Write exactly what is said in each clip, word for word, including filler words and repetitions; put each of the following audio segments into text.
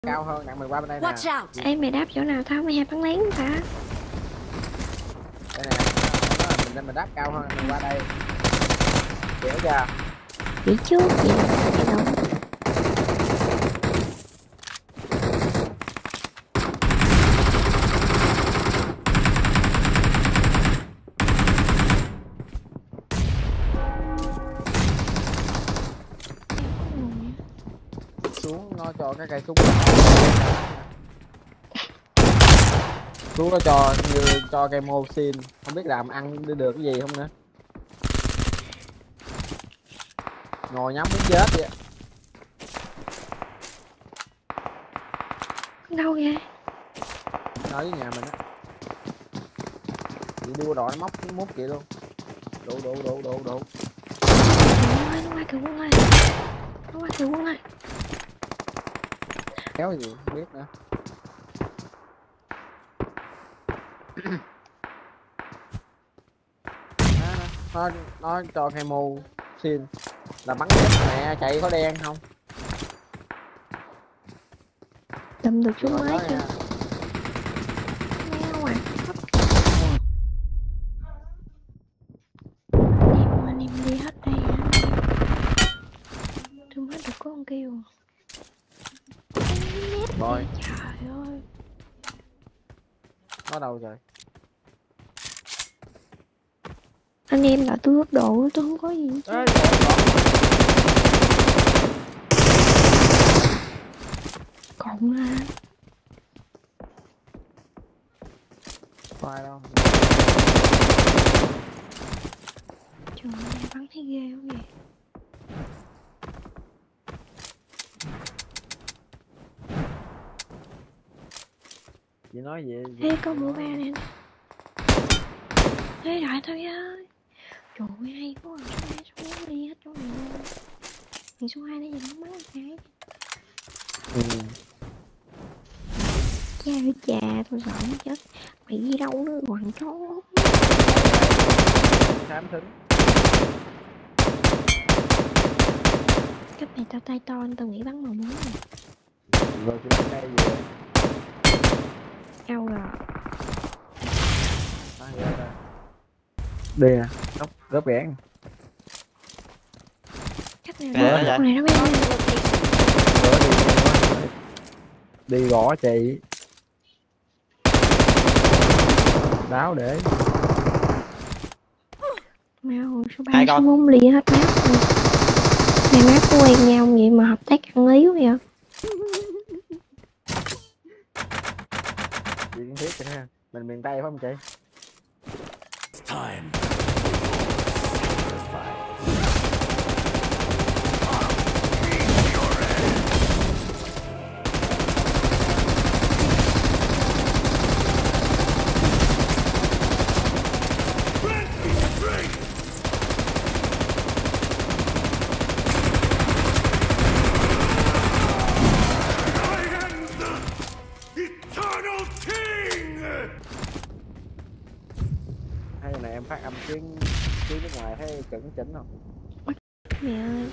Cao hơn, đạn mười qua bên đây nè. Ê mày đáp chỗ nào tao mày hay bắn lén hả? Đây nè, nó là mình nên mình đáp cao hơn, mình qua đây. Hiểu chưa? Biết trước vậy là cái đâu. Xuống nó cho cái cây súng. Xuống nó cho như cho cây mô xin, không biết làm ăn được, được cái gì không nữa. Ngồi nhắm muốn chết vậy. Đâu vậy? Nói với nhà mình á. Chị đua đội nó móc mút chị luôn. Đủ đủ đủ đủ đủ. Nó qua cứu quân ơi. Nó qua cứu quân ơi. Kéo gì không biết nữa. nó, nó nó cho cây mô xin là bắn chết mẹ, chạy có đen không? Đâm được chúng mới chưa? Mèo à. Em anh em đi hết đây hả? Tôi mới được có con kêu. Rồi. Trời ơi. Nó đâu rồi? Anh em là tôi ước độ, tôi không có gì chứ. Ê, còn ra phải đâu. trời ơi, bắn thấy ghê không vậy? Chị nói gì? Ê, có mũ ba nè. Ê, đại thôi ơi. Trời ơi, hay quá. Số hai, số bốn đi hết chỗ này luôn. Thì số hai nó gì nó bắn một cái. Ừ. Cha ơi cha, tôi sợ nó chết. Mày đi đâu nữa, quằn chó. Khám thính. Cấp này tao tay to, tao nghĩ bắn màu muốn rồi. Rồi chị bắn cây gì? Ao rồi. Đi à, góc góc ghẹn. Cách này nó con này nó bé lên. Đi gõ chị. Đáo để. Mau số ba số bốn ly hết mát rồi. Này mát có quen nhau vậy mà hợp tác ăn ý quá vậy? Chị cũng biết ha, mình miền Tây phải không chị? Time. Hay này em phát âm tiếng tiếng nước ngoài thấy chuẩn chỉnh không? Mẹ ơi.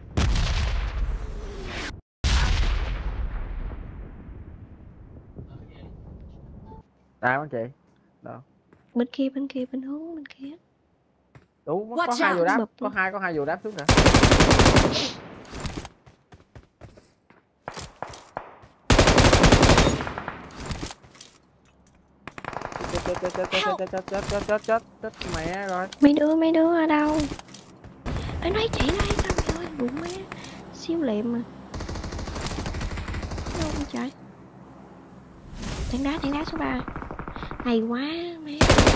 Sao hả chị? Đâu? Bên kia, bên kia, bên hướng bên kia. Đúng, có hai vụ đáp, có hai có hai vụ đáp xuống nữa. Chết chết chết chết chết chết chết chết chết chết chết mẹ rồi. Mấy đứa mấy đứa ở đâu? Ê nói chị đây sao mày ơi, bụng má siêu liệm mà. Đâu không trời? Tảng đá tảng đá số ba. Hay quá má.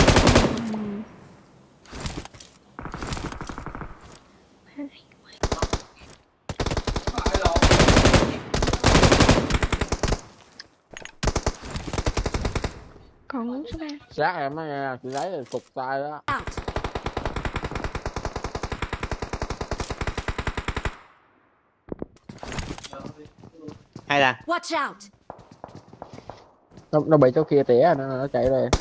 Còn uống số ba. Sát em á nghe, chị lấy rồi cục tay đó. Hay là Watch out. Nó, nó bị chỗ kia tỉa nó nó chạy rồi.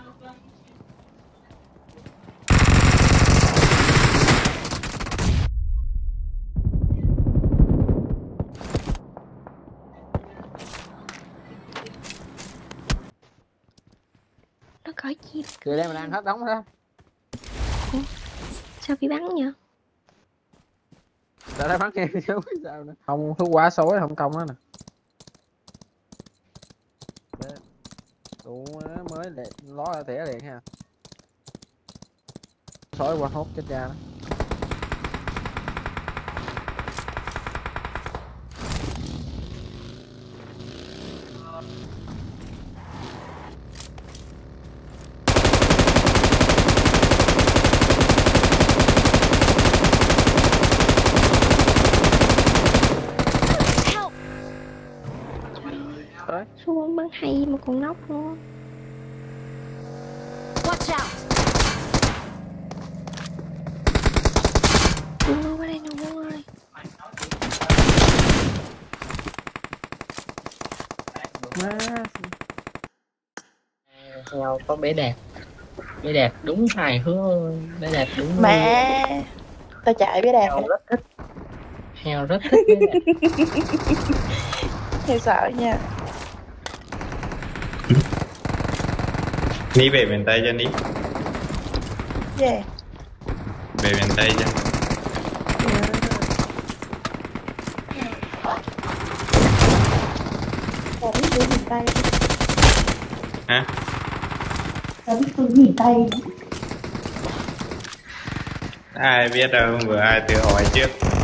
Nó cởi chi? Kìa đây mình ăn hết đống đó. Sao bị bắn vậy? Tại đây bắn em chứ không biết sao nữa. Không thuốc quá xối không công đó nè. Đủ mới để ló ra tỉa liền ha. Xối qua hốt chết cha đó. Số bóng bắn hay mà còn nóc luôn. Watch out. Đừng qua đây nào Quân ơi. Heo có bé Đạt. Bé Đạt đúng hài hước. Bé Đạt đúng. Mẹ tao chạy bé Đạt. Heo rất thích. Heo rất thích bé Đạt. Heo sợ nha. Ní về miền Tây cho Ní. Yeah. Về miền Tây cho. Tao biết tôi miền Tây. Hả? Tao biết tôi miền Tây. Ai biết đâu, vừa ai tự hỏi trước.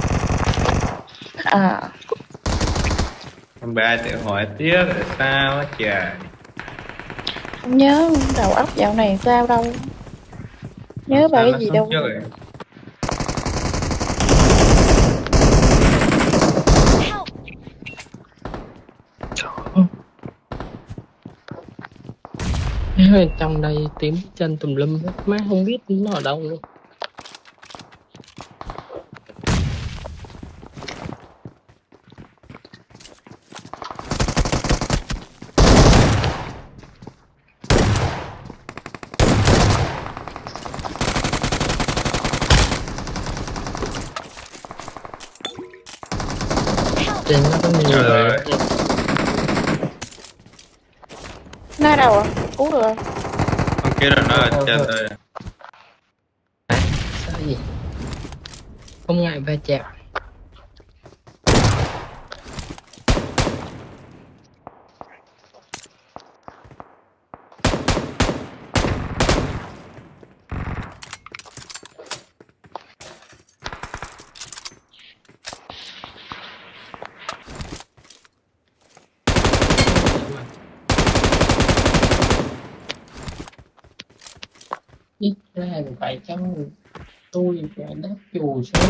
À. Hôm bữa ai tự hỏi trước sao á trời. Không nhớ đầu óc dạo này sao đâu. Nhớ về cái gì đâu. Rồi. Nếu trong đây tím chân tùm lum hết, má không biết nó ở đâu luôn. Trên nó có nhiều rồi. Nó ở đâu à? Cứu được rồi. Con kia là nó ở trên rồi. Sao gì? Không ngại va chạm. Ít ra phải chăng tôi phải đáp chù xuống.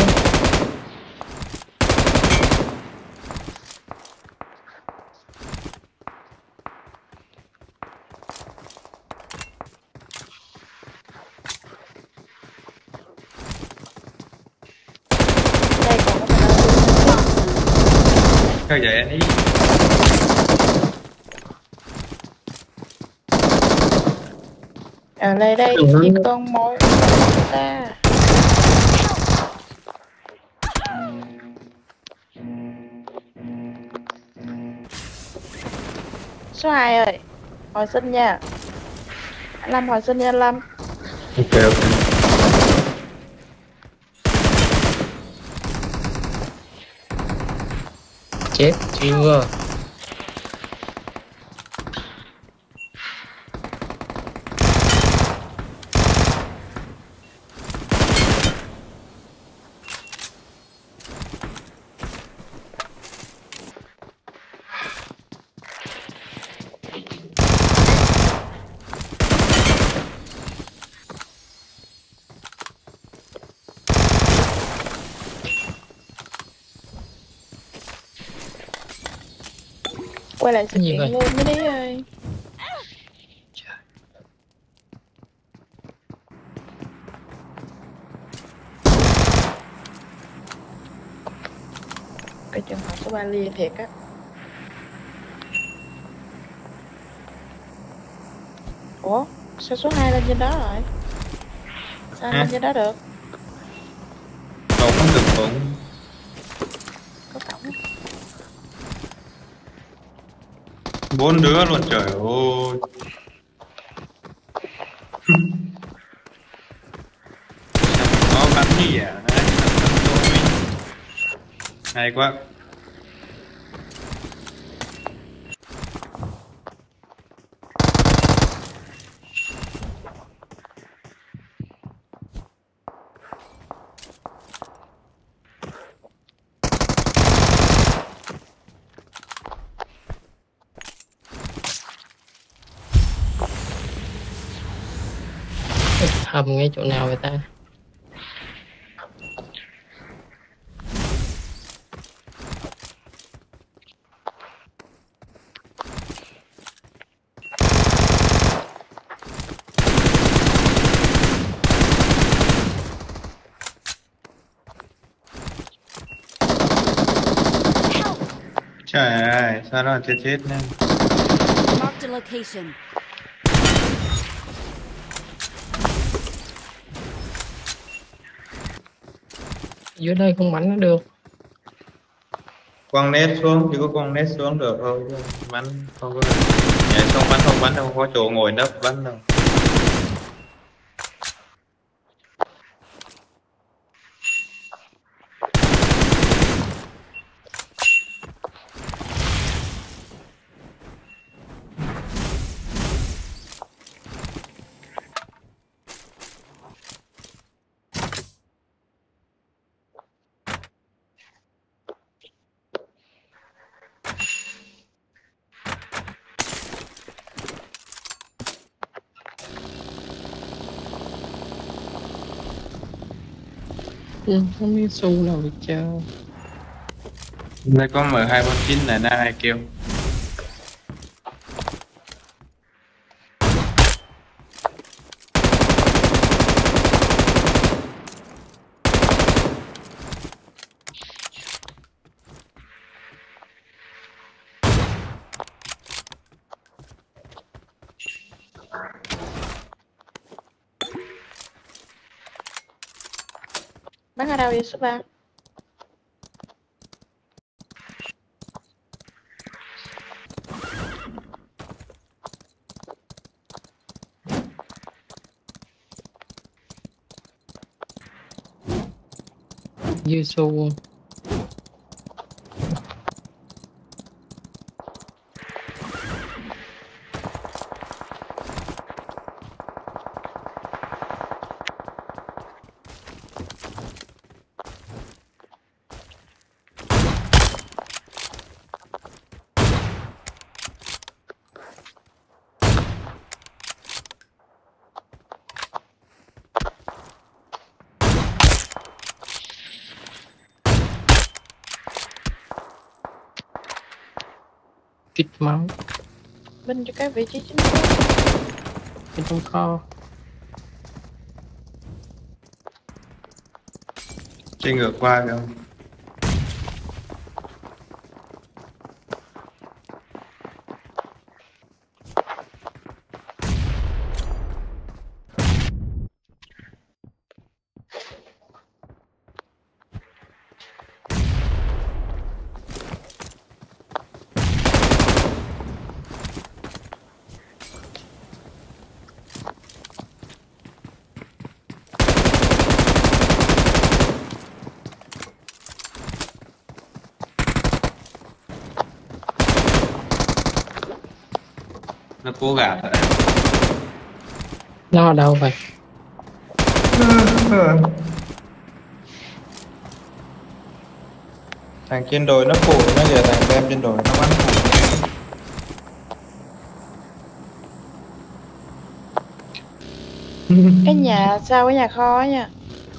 Đây còn có mình Sao vậy anh ý? ở đây đây chỉ con mối ta. Số hai ơi, hồi sinh nha. Anh Lâm hồi sinh nha anh Lâm. Ok ok. Chết chưa? Quay lại sự Cái gì kiện vậy? luôn mới đi ơi. Cái trường hợp số ba lia thiệt á. Ủa Sao số hai lên trên đó rồi? Sao Hả? lên trên đó được? Cậu không được cũng Có cổng. bốn đứa luôn trời ơi. Nó bắn gì à? Đấy, bắn tôi. Hay quá. Hầm ngay chỗ nào vậy ta? Trời ơi, sao nó chết chết nè. Marked a location. Dưới đây không bắn nó được. Quăng nét xuống, chỉ có quăng nét xuống được thôi. Chứ bắn không có. Nhảy không bắn không bắn đâu có chỗ ngồi nấp bắn đâu. Ừ, không biết xu nào được chưa. Đây có M hai bốn chín là đang ai kêu. Bắn ở đâu vậy số ba? Dư xu. Kích máu Binh cho cái vị trí chính xác. bên trong kho. Chơi ngược qua kìa. Nó cố gạt rồi. Nó ở đâu vậy? Thằng trên đồi nó phụ, nó giờ thằng em trên đồi nó bắn phụ. Cái nhà sau cái nhà kho á nha.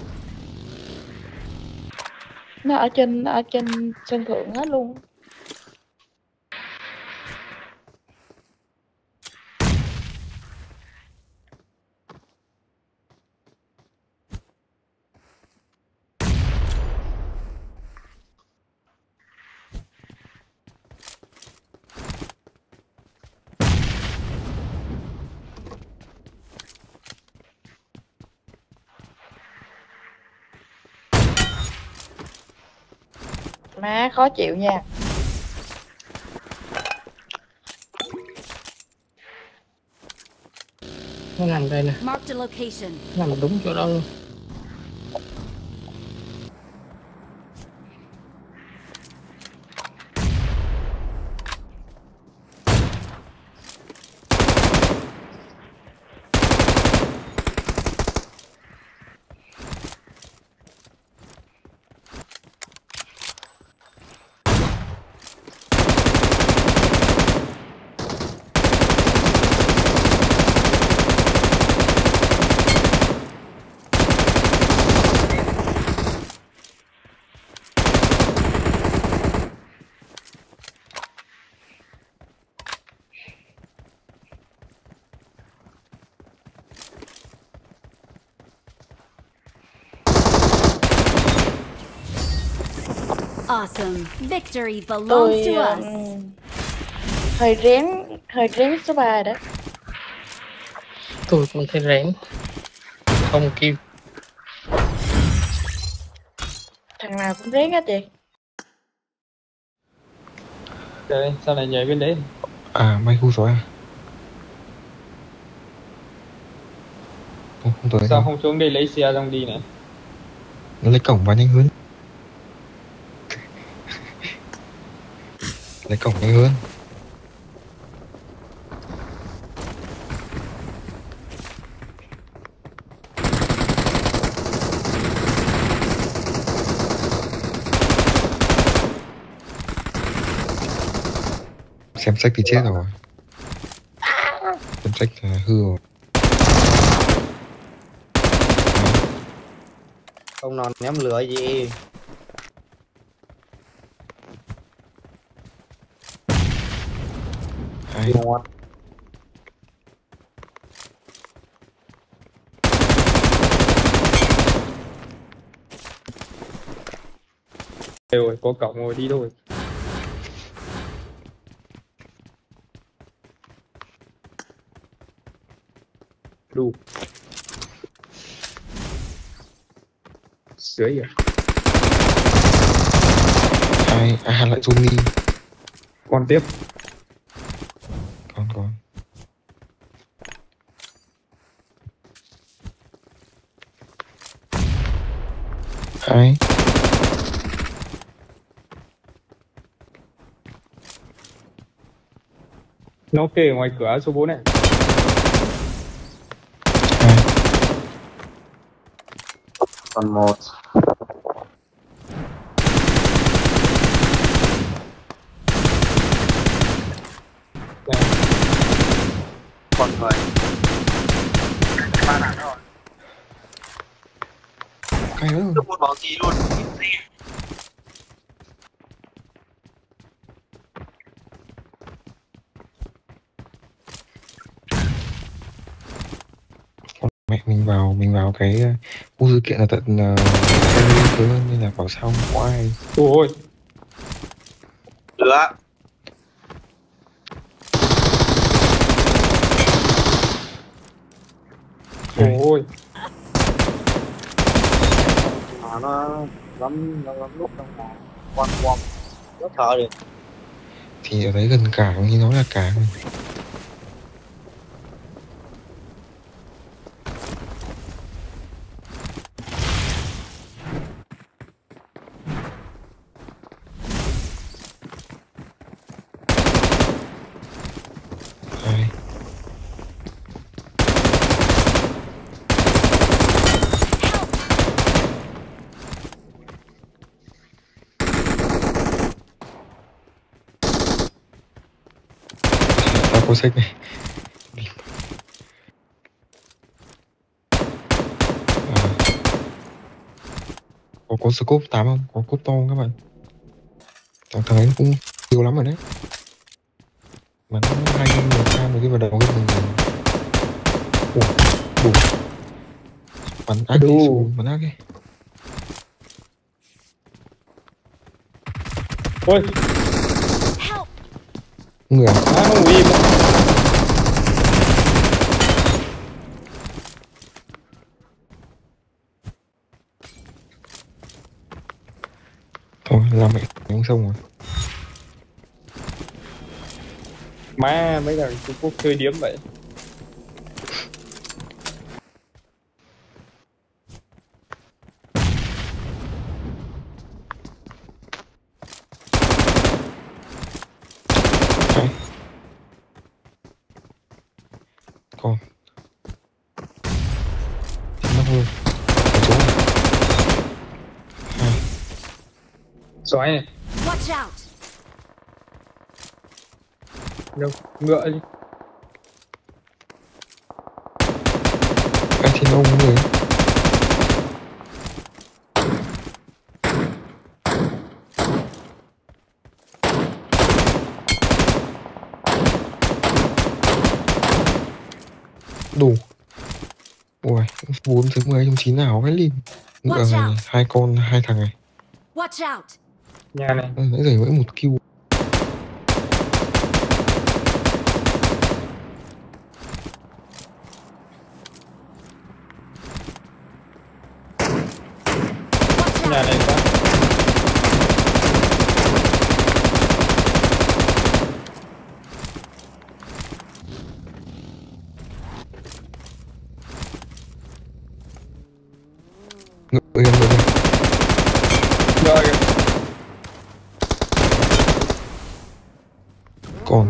Nó ở trên ở trên sân thượng hết luôn. Má khó chịu nha. Nó nằm đây nè, Marked a location. nằm đúng chỗ đó luôn. Awesome. Victory belongs Tôi to um, us. hơi rén, hơi rén số ba đó. Tôi cũng thấy rén. Không kêu. Thằng nào cũng rén hết chị. Trời, sao lại nhảy bên đấy? À, mày hú rồi à? Không, không tới Sao đâu. không xuống đây lấy xe xong đi nè? Nó lấy cổng vào nhanh hơn. Lấy cổng nhanh hơn. Xem sách thì chết rồi. Xem sách là hư rồi. Không nào ném lửa gì. Ai? Ngọt. Rồi, có cổng rồi, đi thôi. Đủ. Dưới à? Ai, ai lại zoom đi. Còn tiếp. Còn còn. Ai? Nó kê ở ngoài cửa số bốn này. Ai? Còn một. Này. Còn người. Ba đạn rồi. Cái nữa. Được một bảo gì luôn. Mẹ mình vào mình vào cái uh, khu sự kiện là tận uh, hai mươi nên là vào sau không có ai. Ôi. Lửa. Ôi. Mà nó lắm nó lắm lúc trong nhà. Quan quan. Rất thở được. Thì ở đấy gần cảng như nó là cảng. Ai? Tao có sách này. À. Có có scope tám không? Có scope to không các bạn? Thằng thằng ấy cũng nhiều lắm rồi đấy. Mà nó hai người cam một cái vào đầu cái mình. Ủa, đủ. Bắn ác đi xuống, bắn ác đi. Ôi. Help! Người à? À, không im. Thôi làm mẹ không xong rồi. Má mấy thằng Trung Quốc chơi điếm vậy. Hai. Còn nó hơn ở chỗ này. Hai. Xoáy này. Watch out! Đâu, ngựa đi. Anh thiên ông người ấy. Đủ. Ui, bốn thứ mười trong chín nào cái lim. Ngựa Watch này, out. hai con, hai thằng này. Watch out! Nhà này. Ừ, nãy giờ mỗi một kill. Watch Nhà out! này quá. Ngựa yên ngựa yên. Rồi. Còn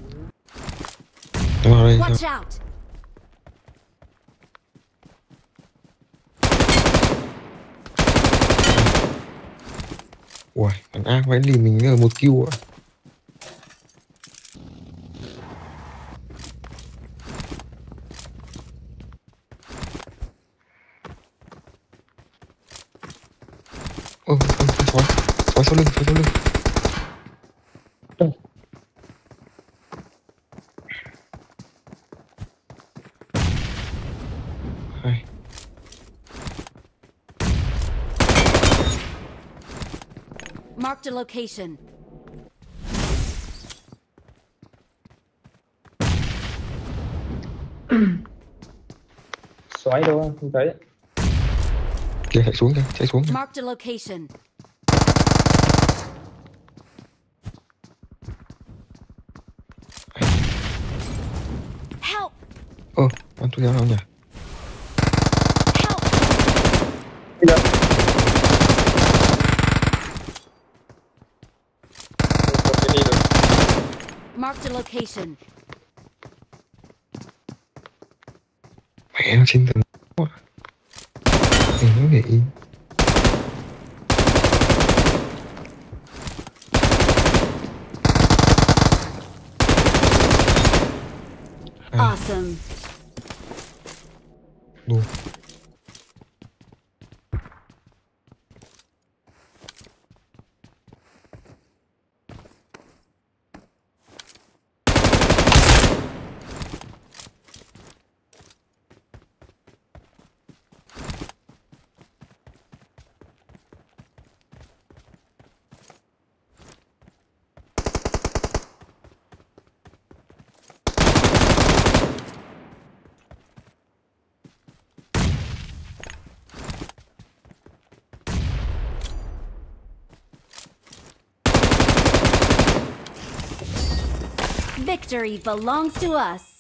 nó vào đây sao? Watch out! Ui, thằng ác vãi lì mình là một kill ạ. Ơ, ơ, xóa, xóa sau lưng, xóa sau lưng. Hai. Marked a location. Xoáy đâu không thấy. Kìa, chạy xuống kìa, chạy xuống kìa. Marked a location. Help! Ơ, ăn thuốc kéo nào nhỉ? Help! Bây giờ. Không có đi được. Marked a location. Mẹ nó trên tầng quá. Mình nó để im. À, Awesome. đủ. Victory belongs to us.